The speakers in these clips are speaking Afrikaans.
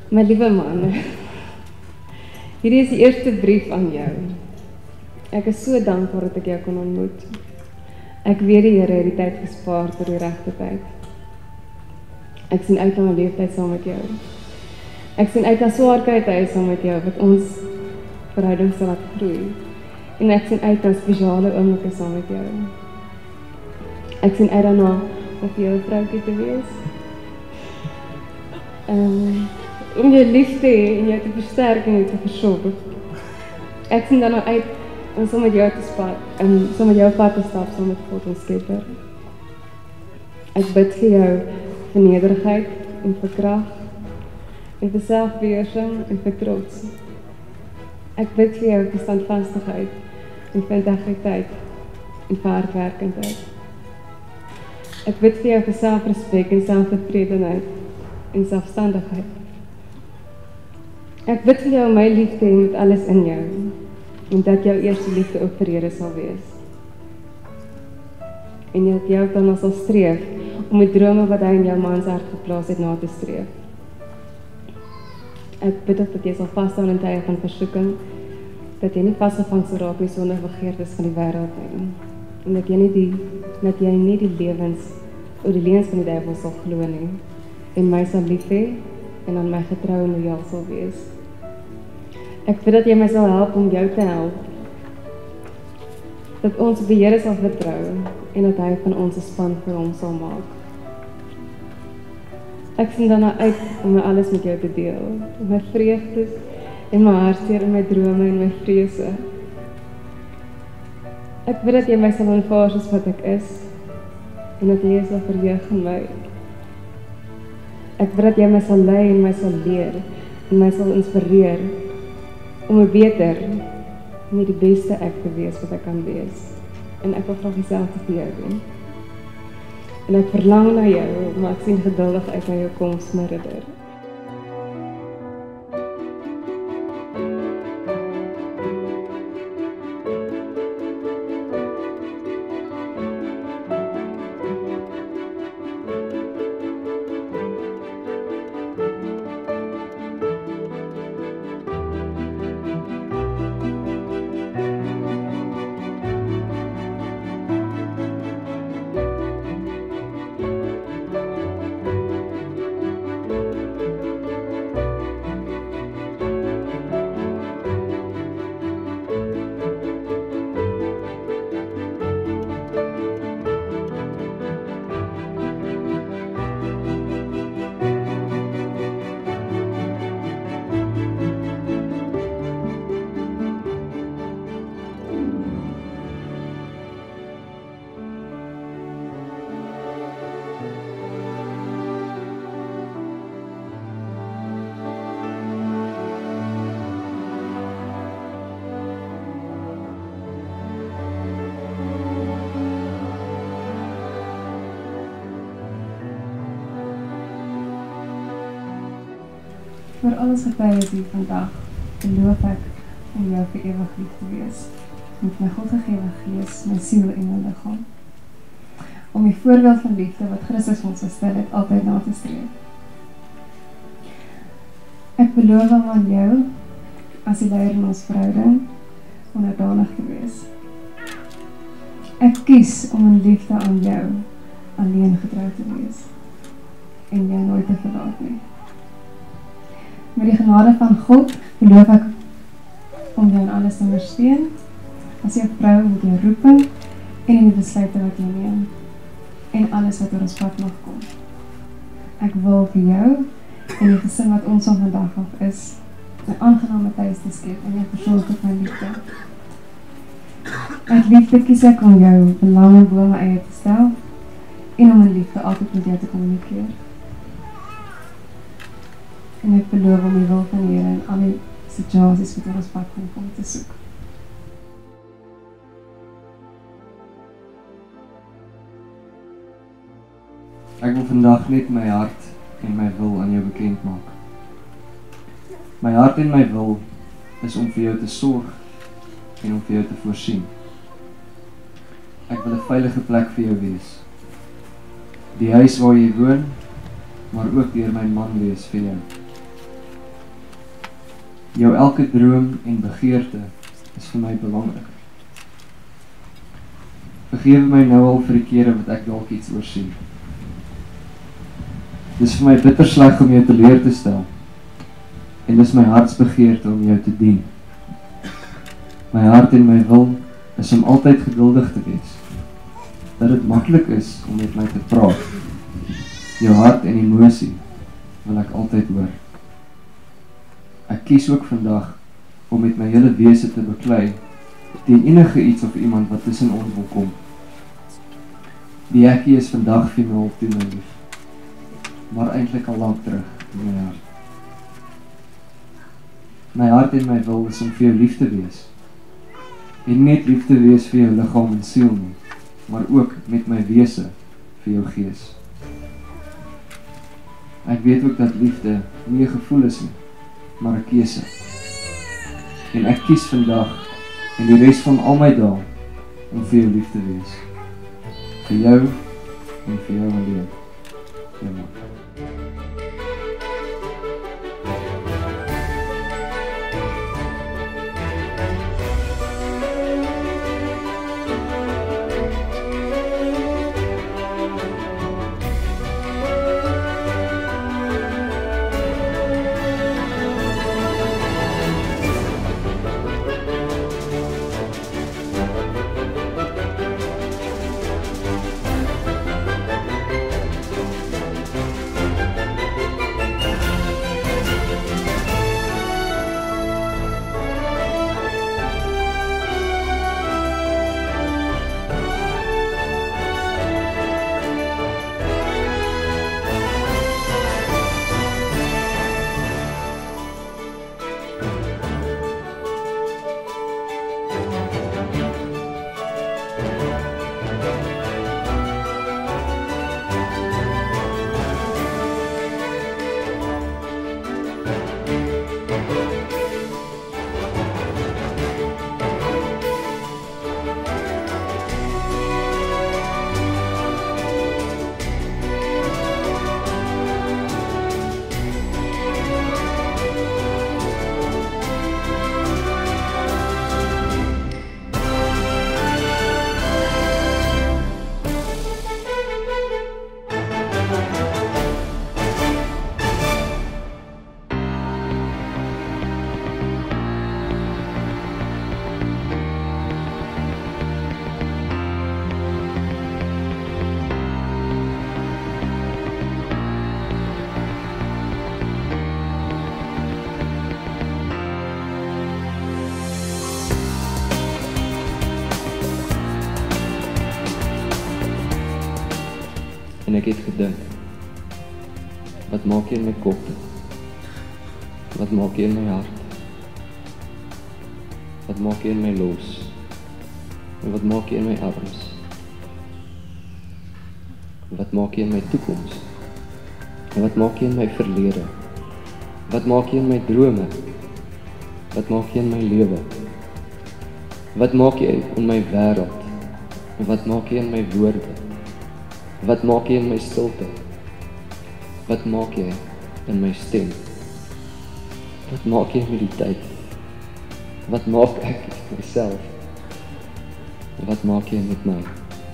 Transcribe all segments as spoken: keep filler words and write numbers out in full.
My liewe man, hierdie is die eerste brief aan jou. Ek is so dankbaar dat ek jou kon ontmoet. Ek weet die Here het die tyd gespaar tot die regte tyd. Ek sien uit na my leeftyd saam met jou. Ek sien uit na swaar tye saam met jou, wat ons verhouding sal laat groei. En ek sien uit na spesiale oomblikke saam met jou. Ek sien uit daarna om vir jou 'n vroukie te wees. Um, om jou lief te hê en jou te versterk en jou te versorg. Ek sien daarna uit om saam met jou te stap, en saam met jou pad te stap, saam met God ons Skepper. Ek bid vir jou vir nederigheid en vir krag, en vir selfbeheersing en vir trots. Ek bid vir jou vir standvastigheid en vir integriteit en vir hardwerkendheid. Ek bid vir jou vir selfrespek en selftevredenheid en selfstandigheid. Ek bid vir jou om my lief te hê met alles in jou, en dat jou eerste liefde ook vir Here sal wees. En dat jy ook dan sal streef om die drome wat hy in jou mans hart geplaas het na te streef. Ek bid dat jy sal vasstaan in tye van versoeking, dat jy nie vasgevang sal raak in die sondige begeertes van die wêreld nie, en dat jy nie die, dat jy nie die lewens, of die leuns van die duiwel sal glo nie, en my sal lief hê, en aan my getrou en loyaal sal wees. Ek bid dat jy my sal help om jou te help, dat ons op die Here sal vertrou, en dat hy van ons 'n span vir hom sal maak. Ek sien daarna uit om my alles met jou te deel, my vreugdes, en my hartseer, en my drome, en my vrese. Ek bid dat jy my sal aanvaar soos wat ek is, en dat jy sal verheug in my. Ek bid dat jy my sal lei en my sal leer, en my sal inspireer, om 'n beter, nie die beste ek te wees wat ek kan wees. En ek wil graag dieselfde vir jou doen. En ek verlang na jou, maar ek sien geduldig uit na jou koms, my ridder. Vir alles getuies hier vandag, beloof ek om jou vir ewig lief te wees, met my Godgegewe gees, my siel en my liggaam. Om die voorbeeld van liefde wat Christus ons gestel het, altyd na te streef. Ek beloof om aan jou, as die leier in ons verhouding, onderdanig te wees. Ek kies om in liefde aan jou alleen getrou te wees, en jou nooit te verlaat nie. Met die genade van God beloof ek om jou in alles te ondersteun, as jou vrou met jou roeping en in die besluite wat jy neem, en alles wat oor ons pad mag kom. Ek wil vir jou en die gesin wat ons van vandag af is, 'n aangename tuis te skep en jou versorg met my liefde. Uit liefde kies ek om jou belange bo my eie te stel, en om in liefde altyd met jou te kommunikeer. En ek beloof om die wil van die Here in al die situasies wat oor ons pad kom te soek. Ek wil vandag net my hart en my wil aan jou bekend maak. My hart en my wil is om vir jou te sorg en om vir jou te voorsien. Ek wil 'n veilige plek vir jou wees. Die huis waar jy woon, maar ook deur my man wees vir jou. Jou elke droom en begeerte is vir my belangrik. Vergewe my nou al vir die kere wat ek dalk iets oorsien. Dis vir my bitter sleg om jou teleur te stel. En dis my hartsbegeerte om jou te dien. My hart en my wil is om altyd geduldig te wees. Dat dit maklik is om met my te praat. Jou hart en emosie wil ek altyd hoor. Ek kies ook vandag om met my hele wese te beklei teen enige iets of iemand wat tussen ons wil kom. Die ekkie is vandag finaal toe my lief, maar eintlik al lang terug in my hart. My hart en my wil is om vir jou lief te wees. En net lief te wees vir jou liggaam en siel nie, maar ook met my wese vir jou gees. Ek weet ook dat liefde nie 'n gevoel is nie, maar 'n keuse. En ek kies vandag en die res van al my dae om vir jou lief te wees. Vir jou en vir jou alleen. Ja, man. En ek het gedink, wat maak jy in my kop? Wat maak jy in my hart? Wat maak jy in my los? En wat maak jy in my arms? Wat maak jy in my toekoms? En wat maak jy in my verlede? Wat maak jy in my drome? Wat maak jy in my lewe? Wat maak jy in my wêreld? En wat maak jy in my woorde? Wat maak jy in my stilte? Wat maak jy in my stem? Wat maak jy met die tyd? Wat maak ek met myself? Wat maak jy met my?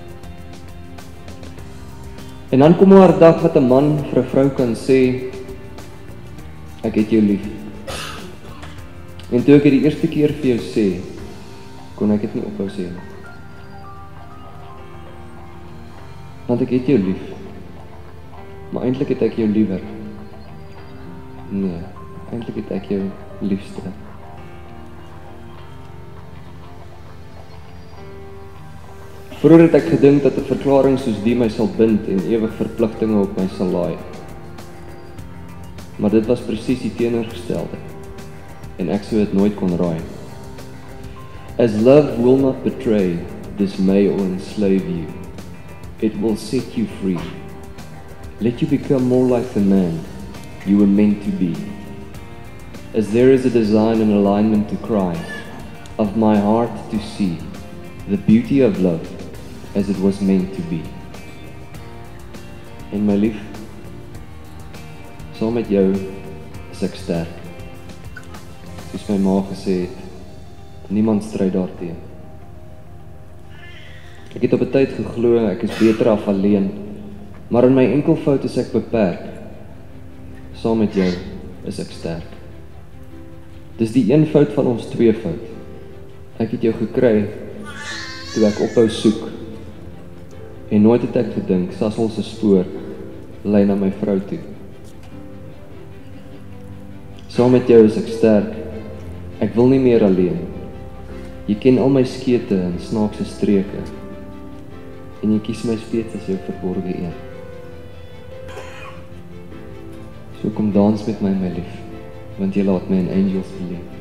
En dan kom daar 'n dag wat 'n man vir 'n vrou kan sê, ek het jou lief. En toe ek dit die eerste keer vir jou sê, kon ek dit nie ophou sê nie. Want ek het jou lief, maar eintlik het ek jou liewer. Nee, eintlik het ek jou liefste. Vroeger het ek gedink dat 'n verklaring soos die my sal bind en ewig verpligtinge op my sal laai. Maar dit was presies die teenoorgestelde, en ek sou dit nooit kon raai. As love will not betray, dismay or enslave you, it will set you free. Let you become more like the man you were meant to be. As there is a design and alignment to cry, of my heart to see, the beauty of love as it was meant to be. En my lief, saam met jou is ek sterk. soos my ma gesê het, niemand stry daarteen. Ek het op 'n tyd geglo ek is beter af alleen, maar in my enkelvoud is ek beperk. Saam met jou is ek sterk. Dis die eenvoud van ons tweevoud. Ek het jou gekry toe ek ophou soek. En nooit het ek gedink, Sasol se spoor lei na my vrou toe. Saam met jou is ek sterk. Ek wil nie meer alleen. Jy ken al my skete en snaakse streke. En jy kies my steeds as jou verborge een. So kom dans met my, my lief, want jy laat my in angels beleef.